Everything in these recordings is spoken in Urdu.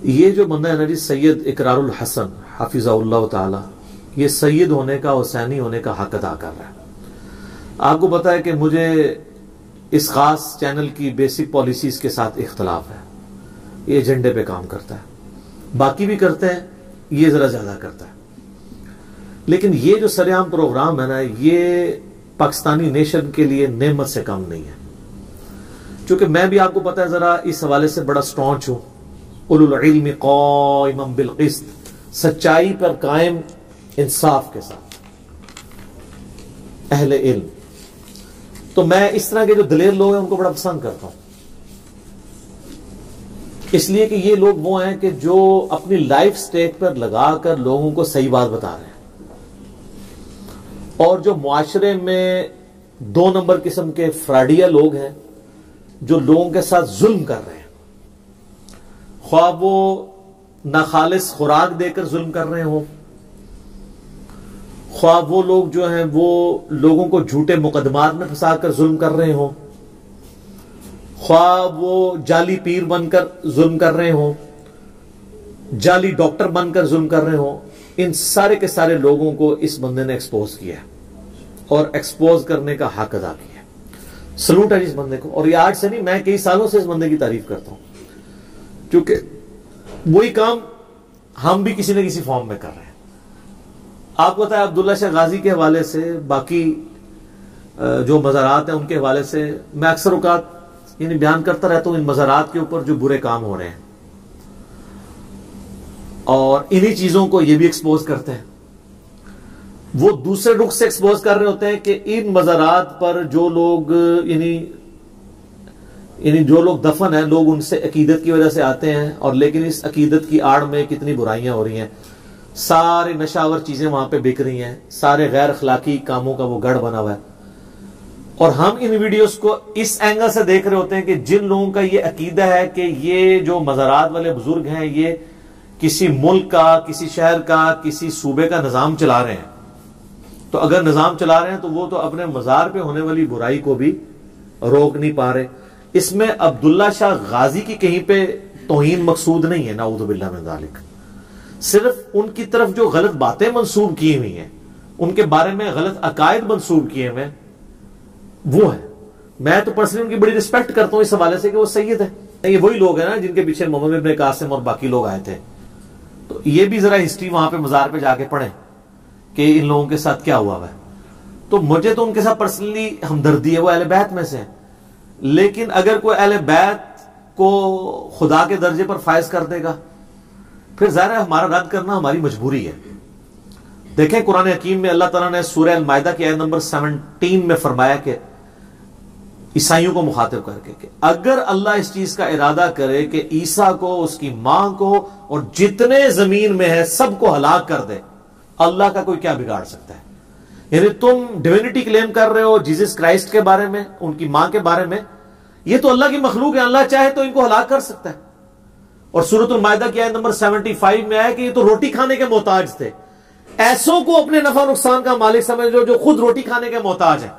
یہ جو بندہ ہے نا جی سید اقرار الحسن حافظہ اللہ تعالی، یہ سید ہونے کا، حسینی ہونے کا حق ادا کر رہا ہے۔ آپ کو پتا ہے کہ مجھے اس خاص چینل کی بیسک پالیسیز کے ساتھ اختلاف ہے، یہ ایجنڈے پہ کام کرتا ہے، باقی بھی کرتے ہیں، یہ ذرا زیادہ کرتا ہے، لیکن یہ جو سر عام پروگرام ہے نا یہ پاکستانی نیشن کے لیے نعمت سے کم نہیں ہے۔ چونکہ میں بھی آپ کو پتا ہے ذرا اس حوالے سے بڑا سٹانچ ہوں، اولو العلم قائما بالقسط، سچائی پر قائم انصاف کے ساتھ، اہل علم۔ تو میں اس طرح کے جو دلیر لوگ ہیں ان کو بڑا پسند کرتا ہوں، اس لیے کہ یہ لوگ وہ ہیں کہ جو اپنی لائف سٹیک پر لگا کر لوگوں کو صحیح بات بتا رہے ہیں، اور جو معاشرے میں 2 نمبر قسم کے فراڈیا لوگ ہیں جو لوگوں کے ساتھ ظلم کر رہے ہیں، خواہ وہ ناخالص خوراک دے کر ظلم کر رہے ہوں، خواہ وہ لوگ جو ہیں وہ لوگوں کو جھوٹے مقدمات میں پھنسا کر ظلم کر رہے ہوں، خواہ وہ جعلی پیر بن کر ظلم کر رہے ہوں، جعلی ڈاکٹر بن کر ظلم کر رہے ہوں، ان سارے کے سارے لوگوں کو اس بندے نے ایکسپوز کیا ہے اور ایکسپوز کرنے کا حق ادا کیا ہے۔ سلوٹ ہے اس بندے کو، اور یہ آج سے نہیں، میں کئی سالوں سے اس بندے کی تعریف کرتا ہوں، کیونکہ وہی کام ہم بھی کسی نہ کسی فارم میں کر رہے ہیں۔ آپ کو پتا ہے عبداللہ شاہ غازی کے حوالے سے، باقی جو مزارات ہیں ان کے حوالے سے میں اکثر اوقات بیان کرتا رہتا ہوں، ان مزارات کے اوپر جو برے کام ہو رہے ہیں، اور انہی چیزوں کو یہ بھی ایکسپوز کرتے ہیں۔ وہ دوسرے رخ سے ایکسپوز کر رہے ہوتے ہیں کہ ان مزارات پر جو لوگ یعنی جو لوگ دفن ہیں، لوگ ان سے عقیدت کی وجہ سے آتے ہیں، اور لیکن اس عقیدت کی آڑ میں کتنی برائیاں ہو رہی ہیں، سارے نشاور چیزیں وہاں پہ بک رہی ہیں، سارے غیر اخلاقی کاموں کا وہ گڑھ بنا ہوا ہے، اور ہم ان ویڈیوز کو اس اینگل سے دیکھ رہے ہوتے ہیں کہ جن لوگوں کا یہ عقیدہ ہے کہ یہ جو مزارات والے بزرگ ہیں یہ کسی ملک کا، کسی شہر کا، کسی صوبے کا نظام چلا رہے ہیں، تو اگر نظام چلا رہے ہیں تو وہ تو اپنے مزار پہ ہونے والی برائی کو بھی روک نہیں پا رہے۔ اس میں عبداللہ شاہ غازی کی کہیں پہ توہین مقصود نہیں ہے، نعوذ باللہ من ذالک، صرف ان کی طرف جو غلط باتیں منسوب کی ہوئی ہیں، ان کے بارے میں غلط عقائد منسوب کیے ہوئے وہ ہے۔ میں تو پرسنلی ان کی بڑی رسپیکٹ کرتا ہوں اس حوالے سے کہ وہ سید ہے۔ یہ وہی لوگ ہیں نا جن کے پیچھے محمد ابن قاسم اور باقی لوگ آئے تھے، تو یہ بھی ذرا ہسٹری وہاں پہ مزار پہ جا کے پڑھیں کہ ان لوگوں کے ساتھ کیا ہوا ہے۔ تو مجھے تو ان کے ساتھ پرسنلی ہمدردی ہے، وہ اہل بیت میں سے ہیں، لیکن اگر کوئی اہل بیت کو خدا کے درجے پر فائز کر دے گا پھر ظاہر ہے ہمارا رد کرنا ہماری مجبوری ہے۔ دیکھیں قرآن حکیم میں اللہ تعالیٰ نے سورہ المائدہ کی آیت نمبر 17 میں فرمایا کہ عیسائیوں کو مخاطب کر کے کہ اگر اللہ اس چیز کا ارادہ کرے کہ عیسیٰ کو، اس کی ماں کو اور جتنے زمین میں ہے سب کو ہلاک کر دے، اللہ کا کوئی کیا بگاڑ سکتا ہے؟ یعنی تم ڈیوینٹی کلیم کر رہے ہو جیزس کرائسٹ کے بارے میں، ان کی ماں کے بارے میں، یہ تو اللہ کی مخلوق ہے، اللہ چاہے تو ان کو ہلاک کر سکتا ہے۔ اور سورۃ المائدہ کی آیت نمبر 75 میں آیا کہ یہ تو روٹی کھانے کے محتاج تھے، ایسوں کو اپنے نفع نقصان کا مالک سمجھ لو جو خود روٹی کھانے کے محتاج ہیں۔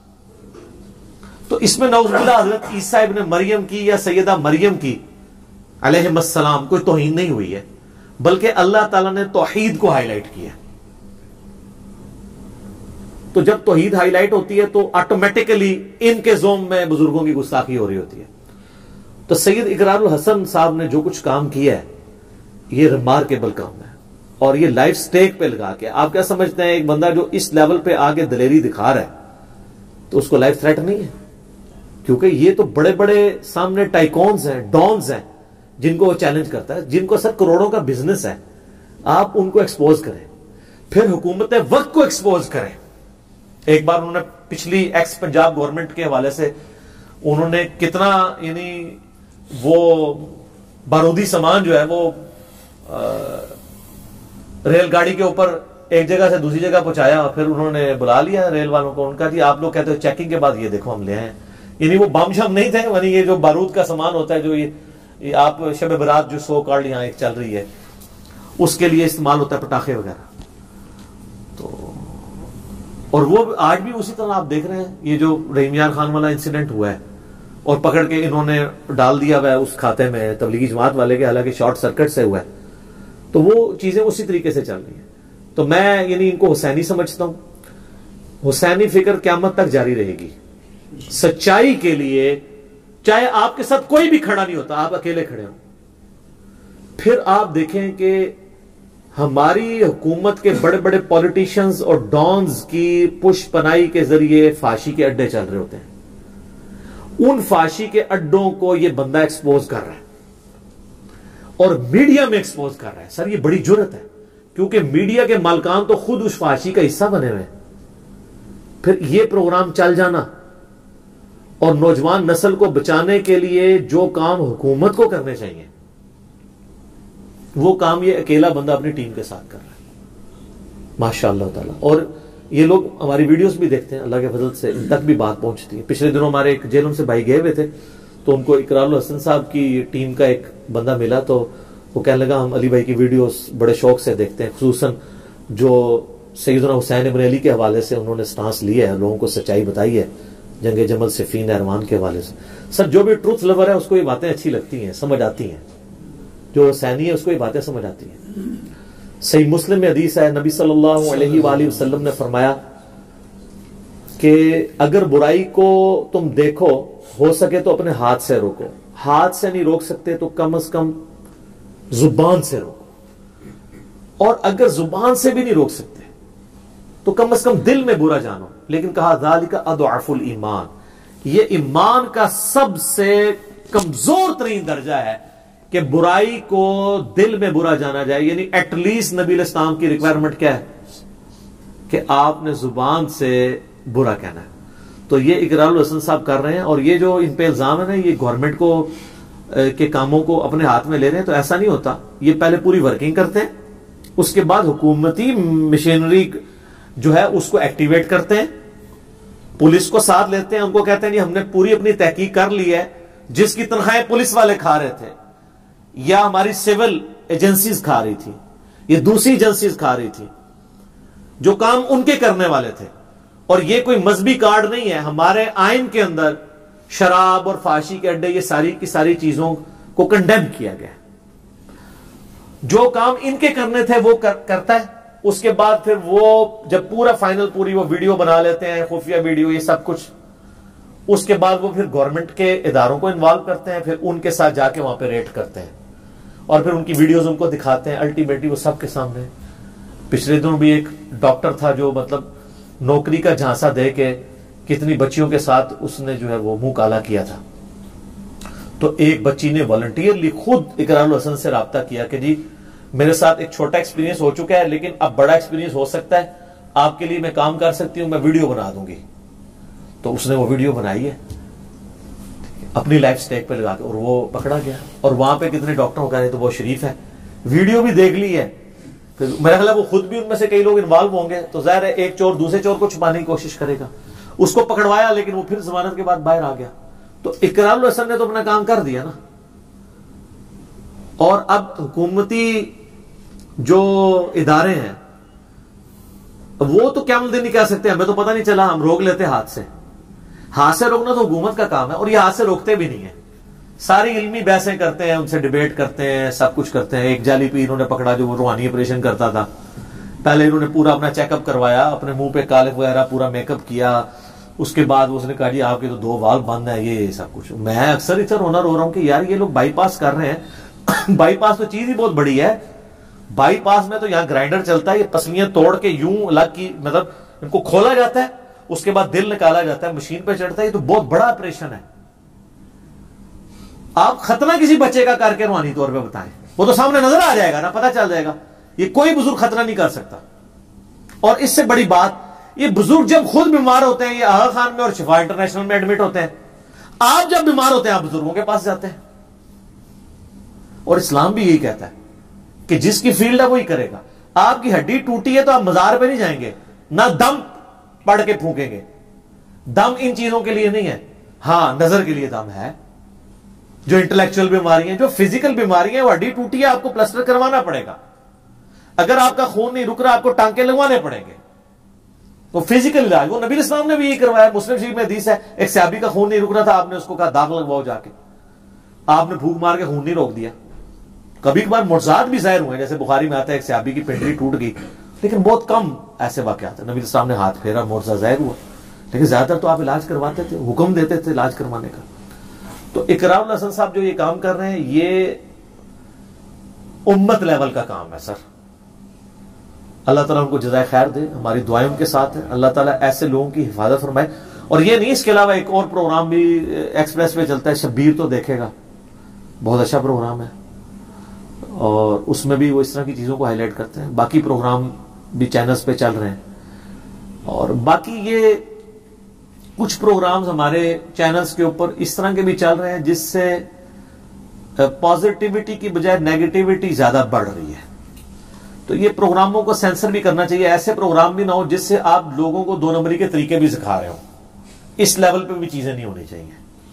تو اس میں نعوذ باللہ حضرت عیسیٰ ابن مریم کی یا سیدہ مریم کی علیہم السلام کوئی توہین نہیں ہوئی ہے، بلکہ اللہ تعالیٰ نے توحید کو ہائی لائٹ کیا۔ تو جب توحید ہائی لائٹ ہوتی ہے تو آٹومیٹیکلی ان کے زوم میں بزرگوں کی گستاخی ہو رہی ہوتی ہے۔ تو سید اقرار الحسن صاحب نے جو کچھ کام کیا ہے یہ ریمارکیبل کام ہے، اور یہ لائف سٹیک پہ لگا کے آپ کیا سمجھتے ہیں ایک بندہ جو اس لیول پہ آگے دلیری دکھا رہا ہے تو اس کو لائف تھریٹ نہیں ہے؟ کیونکہ یہ تو بڑے بڑے سامنے ٹائکونز ہیں، ڈونز ہیں جن کو وہ چیلنج کرتا ہے، جن کو سر کروڑوں کا بزنس ہے۔ آپ ان کو ایکسپوز کریں، پھر حکومت وقت کو ایکسپوز کریں۔ ایک بار انہوں نے پچھلی ایکس پنجاب گورنمنٹ کے حوالے سے انہوں نے کتنا یعنی وہ بارودی سامان جو ہے وہ ریل گاڑی کے اوپر ایک جگہ سے دوسری جگہ پہنچایا، پھر انہوں نے بلا لیا ریل والوں کو، ان کا جی آپ لوگ کہتے ہو چیکنگ کے بعد یہ دیکھو ہم لے آئے ہیں۔ یعنی وہ بم شم نہیں تھے، یعنی یہ جو بارود کا سامان ہوتا ہے جو یہ آپ شب برات جو سو کارڈ یہاں ایک چل رہی ہے اس کے لیے استعمال ہوتا ہے، پٹاخے وغیرہ۔ تو اور وہ آج بھی اسی طرح آپ دیکھ رہے ہیں، یہ جو رحیم یار خان والا انسیڈنٹ ہوا ہے اور پکڑ کے انہوں نے ڈال دیا ہوا ہے اس کھاتے میں تبلیغی جماعت والے کے، حالانکہ شارٹ سرکٹ سے ہوا ہے. تو وہ چیزیں اسی طریقے سے چل رہی ہیں. تو میں یعنی ان کو حسینی سمجھتا ہوں. حسینی فکر قیامت تک جاری رہے گی. سچائی کے لیے چاہے آپ کے ساتھ کوئی بھی کھڑا نہیں ہوتا، آپ اکیلے کھڑے ہوں. پھر آپ دیکھیں کہ ہماری حکومت کے بڑے بڑے پولیٹیشنز اور ڈانز کی پش پنائی کے ذریعے فحاشی کے اڈے چل رہے ہوتے ہیں. ان فحاشی کے اڈوں کو یہ بندہ ایکسپوز کر رہا ہے اور میڈیا میں ایکسپوز کر رہا ہے. سر یہ بڑی جرت ہے، کیونکہ میڈیا کے مالکان تو خود اس فحاشی کا حصہ بنے ہوئے ہیں. پھر یہ پروگرام چل جانا اور نوجوان نسل کو بچانے کے لیے جو کام حکومت کو کرنے چاہیے وہ کام یہ اکیلا بندہ اپنی ٹیم کے ساتھ کر رہا ہے ماشاء اللہ تعالی. اور یہ لوگ ہماری ویڈیوز بھی دیکھتے ہیں، اللہ کے فضل سے ان تک بھی بات پہنچتی ہے. پچھلے دنوں ہمارے ایک جیلوں سے بھائی گئے ہوئے تھے، تو ان کو اقرار الحسن صاحب کی ٹیم کا ایک بندہ ملا، تو وہ کہنے لگا ہم علی بھائی کی ویڈیوز بڑے شوق سے دیکھتے ہیں، خصوصاً جو سیدنا حسین ابن علی کے حوالے سے انہوں نے سٹانس لیا ہے، لوگوں کو سچائی بتائی ہے جنگ جمل صفین احروان کے حوالے سے. سر جو بھی ٹروتھ لور ہے اس کو یہ باتیں اچھی لگتی ہیں، سمجھ آتی ہیں. جو حسینی ہے اس کو یہ باتیں سمجھ آتی ہیں. صحیح مسلم میں حدیث ہے، نبی صلی اللہ علیہ وآلہ وسلم نے فرمایا کہ اگر برائی کو تم دیکھو ہو سکے تو اپنے ہاتھ سے روکو. ہاتھ سے نہیں روک سکتے تو کم از کم زبان سے روکو. اور اگر زبان سے بھی نہیں روک سکتے تو کم از کم دل میں برا جانو. لیکن کہا ذالک اضعف الایمان، یہ ایمان کا سب سے کمزور ترین درجہ ہے کہ برائی کو دل میں برا جانا جائے. یعنی ایٹ لیسٹ نبی علیہ السلام کی ریکوائرمنٹ کیا ہے کہ آپ نے زبان سے برا کہنا ہے. تو یہ اقرار الحسن صاحب کر رہے ہیں، اور یہ جو ان پہ الزام ہے نا، یہ گورنمنٹ کو کے کاموں کو اپنے ہاتھ میں لے رہے ہیں. تو ایسا نہیں ہوتا. یہ پہلے پوری ورکنگ کرتے ہیں، اس کے بعد حکومتی مشینری جو ہے اس کو ایکٹیویٹ کرتے ہیں، پولیس کو ساتھ لیتے ہیں، ان کو کہتے ہیں جی ہم نے پوری اپنی تحقیق کر لی ہے. جس کی تنخواہیں پولیس والے کھا رہے تھے یا ہماری سول ایجنسیز کھا رہی تھی، یہ دوسری ایجنسیز کھا رہی تھی، جو کام ان کے کرنے والے تھے. اور یہ کوئی مذہبی کارڈ نہیں ہے. ہمارے آئین کے اندر شراب اور فحاشی کے اڈے، یہ ساری کی ساری چیزوں کو کنڈیم کیا گیا. جو کام ان کے کرنے تھے وہ کرتا ہے. اس کے بعد پھر وہ جب پورا فائنل پوری وہ ویڈیو بنا لیتے ہیں، خفیہ ویڈیو، یہ سب کچھ، اس کے بعد وہ پھر گورنمنٹ کے اداروں کو انوالو کرتے ہیں، پھر ان کے ساتھ جا کے وہاں پہ ریٹ کرتے ہیں اور پھر ان کی ویڈیوز ان کو دکھاتے ہیں. الٹیمیٹلی وہ سب کے سامنے. پچھلے دنوں بھی ایک ڈاکٹر تھا جو مطلب نوکری کا جھانسا دے کے کتنی بچیوں کے ساتھ اس نے جو ہے وہ منہ کالا کیا تھا. تو ایک بچی نے والنٹیئرلی خود اقرار الحسن سے رابطہ کیا کہ جی میرے ساتھ ایک چھوٹا ایکسپیرینس ہو چکا ہے لیکن اب بڑا ایکسپیرینس ہو سکتا ہے، آپ کے لیے میں کام کر سکتی ہوں، میں ویڈیو بنا دوں گی. تو اس نے وہ ویڈیو بنائی ہے اپنی لائف سٹیک پہ لگا کے، اور وہ پکڑا گیا. اور وہاں پہ کتنے ڈاکٹر ہو گئے، تو وہ شریف ہے، ویڈیو بھی دیکھ لی ہے. پھر میرا خیال ہے وہ خود بھی ان میں سے کئی لوگ انوالو ہوں گے. تو ظاہر ہے ایک چور دوسرے چور کو چھپانے کی کوشش کرے گا. اس کو پکڑوایا لیکن وہ پھر ضمانت کے بعد باہر آ گیا. تو اقرار الحسن نے تو اپنا کام کر دیا نا. اور اب حکومتی جو ادارے ہیں وہ تو کیا نہیں کہہ سکتے، ہمیں تو پتہ نہیں چلا، ہم روک لیتے ہاتھ سے. ہاتھ سے روکنا تو حکومت کا کام ہے، اور یہ ہاتھ سے روکتے بھی نہیں ہیں. ساری علمی بحثیں کرتے ہیں، ان سے ڈیبیٹ کرتے ہیں، سب کچھ کرتے ہیں. ایک جعلی پیر انہوں نے پکڑا جو وہ روحانی آپریشن کرتا تھا. پہلے انہوں نے پورا اپنا چیک اپ کروایا، اپنے منہ پہ کالک وغیرہ پورا میک اپ کیا. اس کے بعد اس نے کہا جی آپ کے تو 2 وال بند ہیں، یہ سب کچھ. میں اکثر رو رہا ہوں کہ یار یہ لوگ بائی پاس کر رہے ہیں. بائی پاس تو چیز ہی بہت بڑی ہے. بائی پاس میں تو یہاں گرائنڈر چلتا ہے، یہ پسلیاں توڑ کے یوں الگ کی مطلب ان کو کھولا جاتا ہے، اس کے بعد دل نکالا جاتا ہے، مشین پہ چڑھتا ہے. یہ تو بہت بڑا آپریشن ہے. آپ ختنہ کسی بچے کا کر کے روحانی طور پہ بتائیں، وہ تو سامنے نظر آ جائے گا نا، پتہ چل جائے گا. یہ کوئی بزرگ ختنہ نہیں کر سکتا. اور اس سے بڑی بات، یہ بزرگ جب خود بیمار ہوتے ہیں، یہ آغا خان میں اور شفا انٹرنیشنل میں ایڈمٹ ہوتے ہیں. آپ جب بیمار ہوتے ہیں آپ بزرگوں کے پاس جاتے ہیں. اور اسلام بھی یہی کہتا ہے کہ جس کی فیلڈ ہے وہی کرے گا. آپ کی ہڈی ٹوٹی ہے تو آپ مزار پہ نہیں جائیں گے، نہ دم پڑھ کے پھونکیں گے. دم ان چیزوں کے لیے نہیں ہے. ہاں نظر کے لیے دم ہے. جو انٹلیکچوئل بیماری ہیں، جو فزیکل بیماری ہیں، وہ ہڈی ٹوٹی ہے، آپ کو پلسٹر کروانا پڑے گا. اگر آپ کا خون نہیں رک رہا آپ کو ٹانکے لگوانے پڑیں گے. وہ فزیکل علاج، وہ نبی اسلام نے بھی یہ کروایا. مسلم شریف میں حدیث ہے ایک صحابی کا خون نہیں رک رہا تھا، آپ نے اس کو کہا داغ لگواؤ جا کے، آپ نے پھونک مار کے خون نہیں روک دیا. کبھی کبھار معجزات بھی ظاہر ہوئے، جیسے بخاری میں آتا ہے ایک صحابی کی پنڈلی ٹوٹ گئی، لیکن بہت کم ایسے واقعات ہیں. نبی اسلام نے ہاتھ پھیرا، معجزہ ظاہر ہوا. لیکن زیادہ تر تو آپ علاج کرواتے تھے، حکم دیتے تھے علاج کروانے کا. تو اقرار الحسن صاحب جو یہ کام کر رہے ہیں یہ امت لیول کا کام ہے سر. اللہ تعالیٰ ان کو جزائے خیر دے، ہماری دعائیں ان کے ساتھ ہیں. اللہ تعالیٰ ایسے لوگوں کی حفاظت فرمائے. اور یہ نہیں، اس کے علاوہ ایک اور پروگرام بھی ایکسپریس پہ چلتا ہے، شبیر تو دیکھے گا، بہت اچھا پروگرام ہے، اور اس میں بھی وہ اس طرح کی چیزوں کو ہائی لائٹ کرتے ہیں. باقی پروگرام بھی چینلز پہ چل رہے ہیں. اور باقی یہ کچھ پروگرامز ہمارے چینلز کے اوپر اس طرح کے بھی چل رہے ہیں جس سے پازیٹیوٹی کی بجائے نیگیٹیوٹی زیادہ بڑھ رہی ہے. تو یہ پروگراموں کو سینسر بھی کرنا چاہیے. ایسے پروگرام بھی نہ ہو جس سے آپ لوگوں کو 2 نمبری کے طریقے بھی سکھا رہے ہو. اس لیول پہ بھی چیزیں نہیں ہونی چاہیے.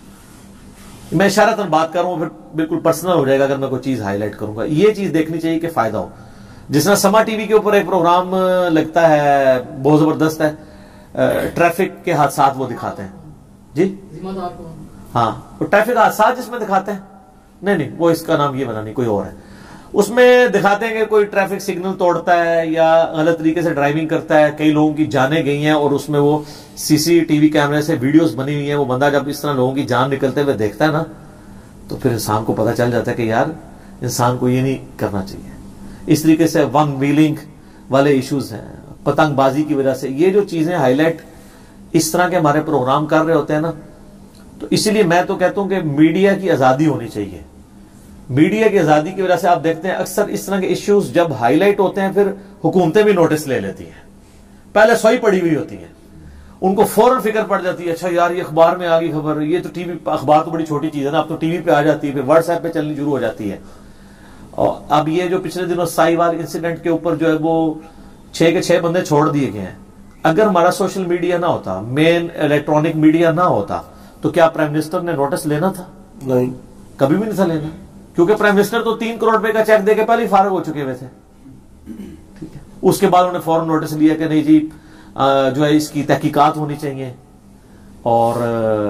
میں اشارتاً بات کر رہا ہوں، پھر بالکل پرسنل ہو جائے گا اگر میں کوئی چیز ہائی لائٹ کروں گا. یہ چیز دیکھنی چاہیے کہ فائدہ ہو. جس طرح سما ٹی وی کے اوپر ایک پروگرام لگتا ہے بہت زبردست ہے، ٹریفک کے حادثات وہ دکھاتے ہیں. جی ہاں، وہ ٹریفک حادثات جس میں دکھاتے ہیں، نہیں وہ اس کا نام یہ بنا نہیں، کوئی اور ہے. اس میں دکھاتے ہیں کہ کوئی ٹریفک سگنل توڑتا ہے یا غلط طریقے سے ڈرائیونگ کرتا ہے، کئی لوگوں کی جانیں گئی ہیں، اور اس میں وہ سی سی ٹی وی کیمرے سے ویڈیوز بنی ہوئی ہیں. وہ بندہ جب اس طرح لوگوں کی جان نکلتے ہوئے دیکھتا ہے نا، تو پھر انسان کو پتہ چل جاتا ہے کہ یار انسان کو یہ نہیں کرنا چاہیے. اس طریقے سے ون ویلنگ والے ایشوز ہیں، پتنگ بازی کی وجہ سے یہ جو چیزیں ہائی لائٹ اس طرح کے ہمارے پروگرام کر رہے ہوتے ہیں نا، تو اسی لیے میں تو کہتا ہوں کہ میڈیا کی آزادی ہونی چاہیے. میڈیا کی آزادی کی وجہ سے آپ دیکھتے ہیں اکثر اس طرح کے ایشوز جب ہائی لائٹ ہوتے ہیں پھر حکومتیں بھی نوٹس لے لیتی ہیں. پہلے سوئی پڑی ہوئی ہوتی ہیں، ان کو فوراً فکر پڑ جاتی ہے، اچھا یار یہ اخبار میں آ گئی خبر، یہ تو ٹی وی، اخبار تو بڑی چھوٹی چیز ہے نا، اب تو ٹی وی پہ آ جاتی ہے، پھر واٹس ایپ پہ چلنی شروع ہو جاتی ہے. اور اب یہ جو پچھلے دنوں سائی وال انسیڈنٹ کے اوپر جو ہے وہ 6 کے 6 بندے چھوڑ دیے گئے ہیں. اگر ہمارا سوشل میڈیا نہ ہوتا، مین الیکٹرانک میڈیا نہ ہوتا، تو کیا پرائم منسٹر نے نوٹس لینا تھا؟ نہیں، کبھی بھی نہیں تھا لینا، کیونکہ پرائم منسٹر تو 3 کروڑ روپے کا چیک دے کے پہلے ہی فارغ ہو چکے ہوئے تھے. ٹھیک ہے، اس کے بعد انہوں نے فوراً نوٹس لیا کہ نہیں جی جو ہے اس کی تحقیقات ہونی چاہیے، اور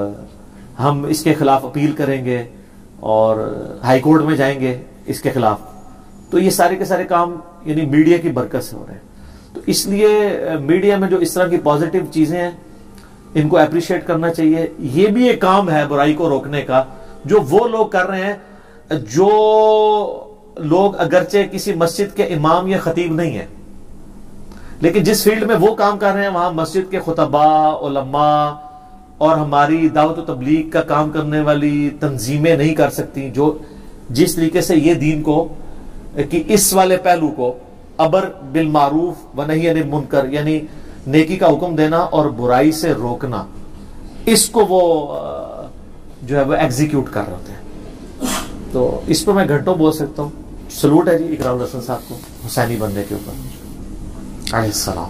ہم اس کے خلاف اپیل کریں گے اور ہائی کورٹ میں جائیں گے اس کے خلاف. تو یہ سارے کے سارے کام یعنی میڈیا کی برکت سے ہو رہے ہیں. تو اس لیے میڈیا میں جو اس طرح کی پازیٹیو چیزیں ہیں ان کو اپریشیٹ کرنا چاہیے. یہ بھی ایک کام ہے برائی کو روکنے کا جو وہ لوگ کر رہے ہیں جو لوگ اگرچہ کسی مسجد کے امام یا خطیب نہیں ہیں، لیکن جس فیلڈ میں وہ کام کر رہے ہیں وہاں مسجد کے خطباء، علماء اور ہماری دعوت و تبلیغ کا کام کرنے والی تنظیمیں نہیں کر سکتی. جو جس طریقے سے یہ دین کو کہ اس والے پہلو کو امر بالمعروف و نہی عن المنکر یعنی نیکی کا حکم دینا اور برائی سے روکنا، اس کو وہ جو ہے وہ ایگزیکیوٹ کر رہے ہوتے ہیں. تو اس پہ میں گھنٹوں بول سکتا ہوں. سلوٹ ہے جی اقرار الحسن صاحب کو حسینی بننے کے اوپر. علیہ السلام.